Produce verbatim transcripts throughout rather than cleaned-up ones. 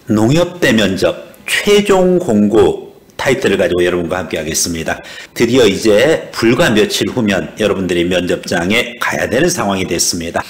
농협대 면접 최종 공고 타이틀을 가지고 여러분과 함께 하겠습니다. 드디어 이제 불과 며칠 후면 여러분들이 면접장에 가야 되는 상황이 됐습니다.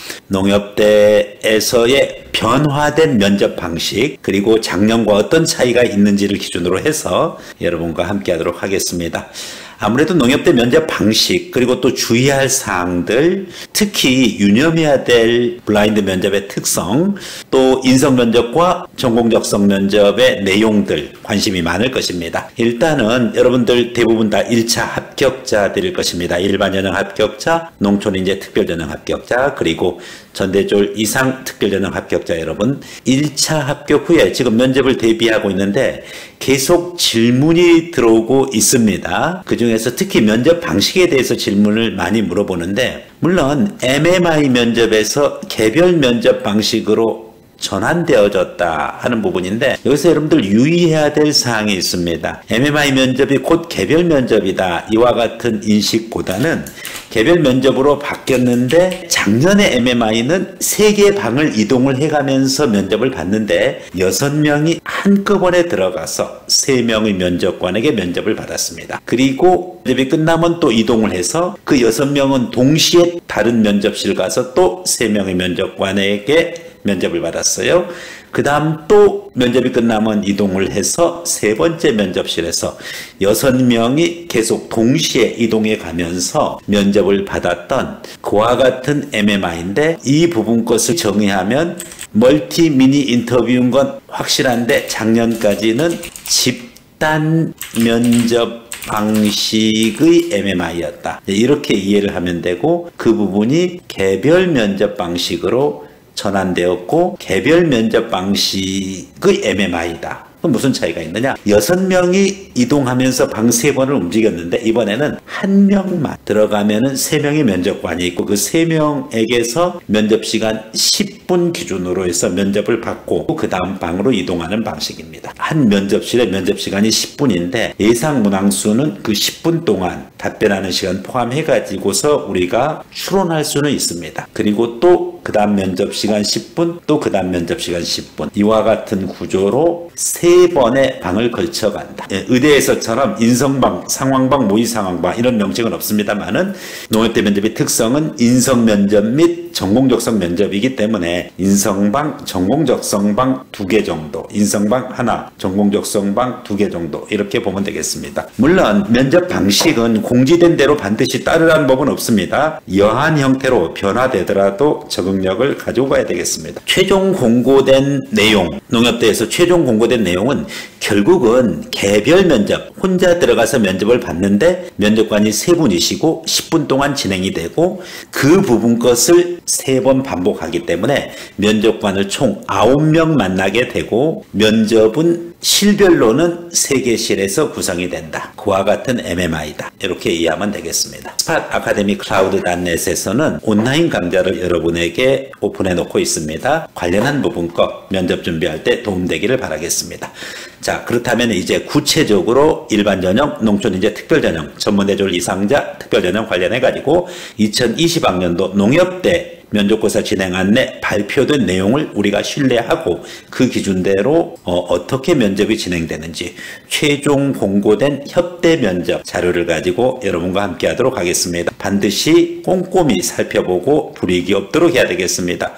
농협대에서의 변화된 면접 방식, 그리고 작년과 어떤 차이가 있는지를 기준으로 해서 여러분과 함께 하도록 하겠습니다. 아무래도 농협대 면접 방식, 그리고 또 주의할 사항들, 특히 유념해야 될 블라인드 면접의 특성, 또 인성 면접과 전공적성 면접의 내용들 관심이 많을 것입니다. 일단은 여러분들 대부분 다 일 차 합격자들일 것입니다. 일반 전형 합격자, 농촌인재 특별전형 합격자, 그리고 전대졸 이상 특별전형 합격자 여러분, 일 차 합격 후에 지금 면접을 대비하고 있는데 계속 질문이 들어오고 있습니다. 그 중에서 특히 면접 방식에 대해서 질문을 많이 물어보는데, 물론 엠엠아이 면접에서 개별 면접 방식으로 전환되어졌다 하는 부분인데, 여기서 여러분들 유의해야 될 사항이 있습니다. 엠엠아이 면접이 곧 개별 면접이다, 이와 같은 인식보다는 개별 면접으로 바뀌었는데, 작년에 엠엠아이는 세 개의 방을 이동을 해가면서 면접을 봤는데 여섯 명이 한꺼번에 들어가서 세 명의 면접관에게 면접을 받았습니다. 그리고 면접이 끝나면 또 이동을 해서 그 여섯 명은 동시에 다른 면접실 가서 또 세 명의 면접관에게 면접을 받았어요. 그 다음 또 면접이 끝나면 이동을 해서 세 번째 면접실에서 여섯 명이 계속 동시에 이동해 가면서 면접을 받았던 그와 같은 엠엠아이인데, 이 부분 것을 정의하면 멀티 미니 인터뷰인 건 확실한데 작년까지는 집단 면접 방식의 엠엠아이였다, 이렇게 이해를 하면 되고, 그 부분이 개별 면접 방식으로 전환되었고 개별 면접 방식의 엠엠아이다. 그럼 무슨 차이가 있느냐? 여섯 명이 이동하면서 방 세 번을 움직였는데 이번에는 한 명만 들어가면은 세 명의 면접관이 있고 그 세 명에게서 면접 시간 십 분 기준으로 해서 면접을 받고 그 다음 방으로 이동하는 방식입니다. 한 면접실의 면접 시간이 십 분인데 예상 문항수는 그 십 분 동안 답변하는 시간 포함해 가지고서 우리가 추론할 수는 있습니다. 그리고 또 그 다음 면접 시간 십 분, 또 그 다음 면접 시간 십 분, 이와 같은 구조로 세 번의 방을 걸쳐 간다. 예, 의대에서처럼 인성방, 상황방, 모의상황방 이런 명칭은 없습니다만은 농협대 면접의 특성은 인성 면접 및 전공적성 면접이기 때문에 인성방, 전공적성방 두 개 정도, 인성방 하나, 전공적성방 두 개 정도, 이렇게 보면 되겠습니다. 물론 면접 방식은 공지된 대로 반드시 따르라는 법은 없습니다. 여한 형태로 변화되더라도 적응력을 가지고 가야 되겠습니다. 최종 공고된 내용, 농협대에서 최종 공고된 내용은 결국은 개별 면접, 혼자 들어가서 면접을 봤는데 면접관이 세 분이시고 십 분 동안 진행이 되고 그 부분 것을 세 번 반복하기 때문에 면접관을 총 아홉 명 만나게 되고 면접은 실별로는 세 개 실에서 구성이 된다. 그와 같은 엠엠아이다. 이렇게 이해하면 되겠습니다. 스팟 아카데미 클라우드 닷넷에서는 온라인 강좌를 여러분에게 오픈해 놓고 있습니다. 관련한 부분 것 면접 준비할 때 도움되기를 바라겠습니다. 자, 그렇다면 이제 구체적으로 일반 전형, 농촌인재 특별전형, 전문대졸 이상자 특별전형 관련해 가지고 이천이십 학년도 농협대 면접고사 진행 안내 발표된 내용을 우리가 신뢰하고 그 기준대로 어, 어떻게 면접이 진행되는지 최종 공고된 협대 면접 자료를 가지고 여러분과 함께 하도록 하겠습니다. 반드시 꼼꼼히 살펴보고 불이익이 없도록 해야 되겠습니다.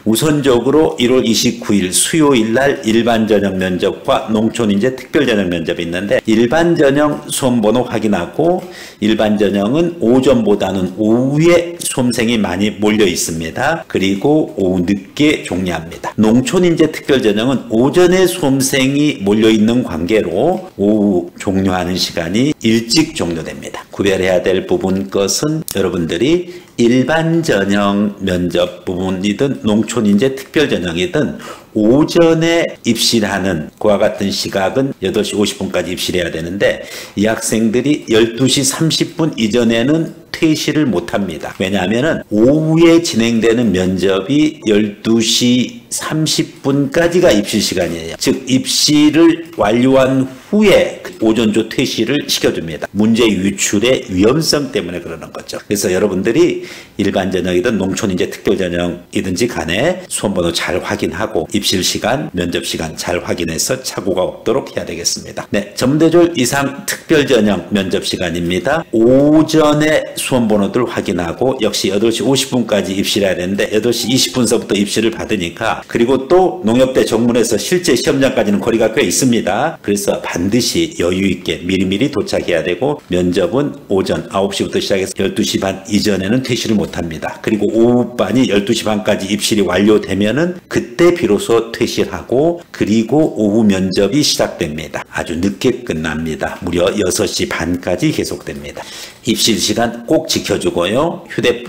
우선적으로 일월 이십구일 수요일 날 일반 전형 면접과 농촌인재 특별 전형 면접이 있는데, 일반 전형 수험번호 확인하고 일반 전형은 오전보다는 오후에 수험생이 많이 몰려 있습니다. 그리고 오후 늦게 종료합니다. 농촌인재 특별 전형은 오전에 수험생이 몰려 있는 관계로 오후 종료하는 시간이 일찍 종료됩니다. 구별해야 될 부분 것은 여러분들이 일반 전형 면접 부분이든 농촌인재 특별 전형이든 오전에 입실하는 그와 같은 시각은 여덟 시 오십 분까지 입실해야 되는데, 이 학생들이 열두 시 삼십 분 이전에는 퇴실을 못합니다. 왜냐하면 오후에 진행되는 면접이 열두 시 삼십 분까지가 입시 시간이에요. 즉 입시를 완료한 후에 오전조 퇴실을 시켜줍니다. 문제 유출의 위험성 때문에 그러는 거죠. 그래서 여러분들이 일반 전형이든 농촌인재 특별 전형이든지 간에 수험번호 잘 확인하고 입실 시간, 면접 시간 잘 확인해서 착오가 없도록 해야 되겠습니다. 네, 전문대졸 이상 특별 전형 면접 시간입니다. 오전에 수험번호들 확인하고 역시 여덟 시 오십 분까지 입실을 해야 되는데 여덟 시 이십 분서부터 입실을 받으니까 그리고 또 농협대 정문에서 실제 시험장까지는 거리가 꽤 있습니다. 그래서 반드시 여유 있게 미리미리 도착해야 되고 면접은 오전 아홉 시부터 시작해서 열두 시 반 이전에는 퇴실을 못합니다. 그리고 오후반이 열두 시 반까지 입실이 완료되면은 그때 비로소 퇴실하고 그리고 오후 면접이 시작됩니다. 아주 늦게 끝납니다. 무려 여섯 시 반까지 계속됩니다. 입실 시간 꼭 지켜주고요.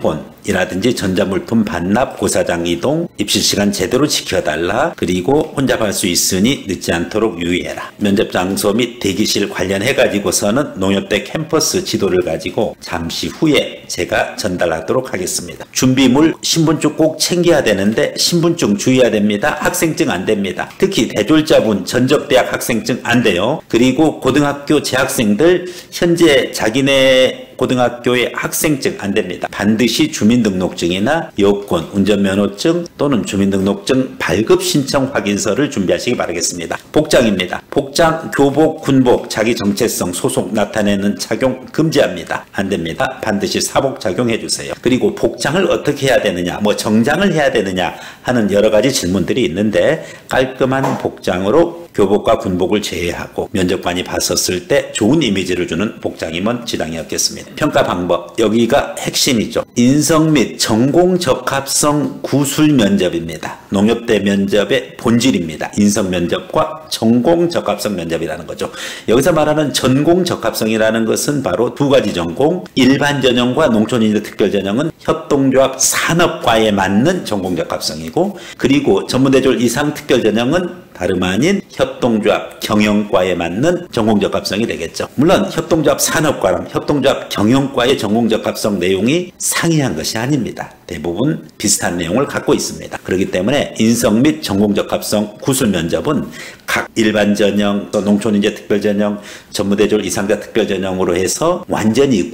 휴대폰이라든지 전자물품 반납, 고사장 이동, 입실 시간 제대로 지켜달라. 그리고 혼잡할 수 있으니 늦지 않도록 유의해라. 면접 장소 및 대기실 관련해가지고서는 농협대 캠퍼스 지도를 가지고 잠시 후에 제가 전달하도록 하겠습니다. 준비물 신분증 꼭 챙겨야 되는데 신분증 주의해야 됩니다. 학생증 안 됩니다. 특히 대졸자분 전적대학 학생증 안 돼요. 그리고 고등학교 재학생들 현재 자기네 고등학교의 학생증 안 됩니다. 반드시 주민등록증이나 여권, 운전면허증 또는 주민등록증 발급 신청 확인서를 준비하시기 바라겠습니다. 복장입니다. 복장, 교복, 군복, 자기 정체성, 소속 나타내는 착용 금지합니다. 안 됩니다. 반드시 사복 착용해 주세요. 그리고 복장을 어떻게 해야 되느냐, 뭐 정장을 해야 되느냐 하는 여러 가지 질문들이 있는데 깔끔한 복장으로 교복과 군복을 제외하고 면접관이 봤었을 때 좋은 이미지를 주는 복장이면 지장이 없겠습니다. 평가 방법, 여기가 핵심이죠. 인성 및 전공 적합성 구술 면접입니다. 농협대 면접의 본질입니다. 인성 면접과 전공 적합성 면접이라는 거죠. 여기서 말하는 전공 적합성이라는 것은 바로 두 가지 전공, 일반 전형과 농촌인재 특별 전형은 협동조합 산업과에 맞는 전공 적합성이고, 그리고 전문대졸 이상 특별 전형은 다름 아닌 협동조합 경영과에 맞는 전공적합성이 되겠죠. 물론 협동조합 산업과랑 협동조합 경영과의 전공적합성 내용이 상이한 것이 아닙니다. 대부분 비슷한 내용을 갖고 있습니다. 그렇기 때문에 인성 및 전공적합성 구술 면접은 각 일반 전형, 또 농촌인재 특별 전형, 전무대졸 이상자 특별 전형으로 해서 완전히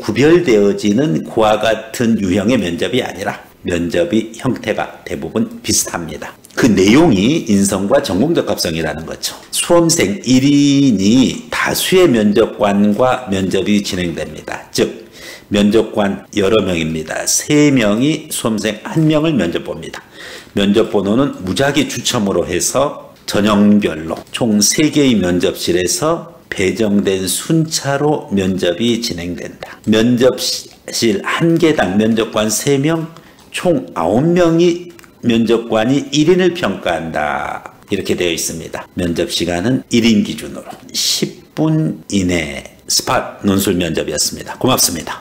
구별되어지는 그와 같은 유형의 면접이 아니라 면접이 형태가 대부분 비슷합니다. 그 내용이 인성과 전공적합성이라는 거죠. 수험생 일 인이 다수의 면접관과 면접이 진행됩니다. 즉 면접관 여러 명입니다. 세 명이 수험생 한 명을 면접 봅니다. 면접 번호는 무작위 추첨으로 해서 전형별로 총 세 개의 면접실에서 배정된 순차로 면접이 진행된다. 면접실 한 개당 면접관 세 명, 총 아홉 명이 면접관이 일 인을 평가한다. 이렇게 되어 있습니다. 면접 시간은 일 인 기준으로 십 분 이내 스팟 논술 면접이었습니다. 고맙습니다.